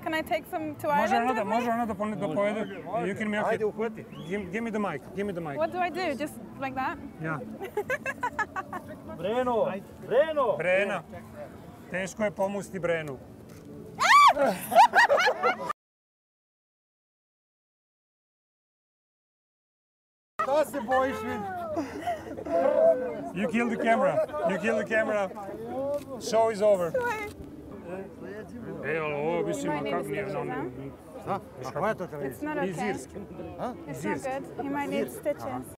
Can I take some to Ireland with me? Može ona da povede. You can milk it. Ajde, uhvati. Give me the mic. Give me the mic. What do I do? Just like that? Ja. Breno! Breno! Brena. Teško je pomusti Brenu. Šta se bojiš, vidi? You kill the camera. You kill the camera. Show is over. Ali ovo mislim, kako nije ono... Šta? A koja je to televizija? It's not okay. Iz Irske. It's not good. You might need stitches.